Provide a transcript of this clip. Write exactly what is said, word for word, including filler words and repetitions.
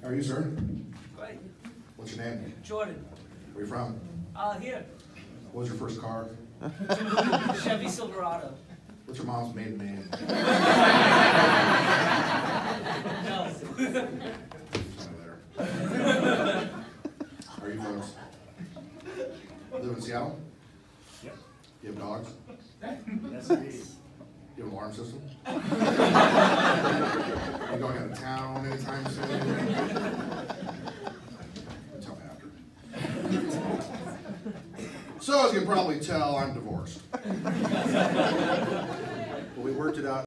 How are you, sir? Great. What's your name? Jordan. Where you from? Uh, here. What was your first car? Chevy Silverado. What's your mom's maiden name? No. There. How are you folks? Live in Seattle? Yep. You have dogs? Yes, indeed. You have an alarm system? Are you going out of town anytime soon? Tell me after. So as you can probably tell, I'm divorced. But we worked it out.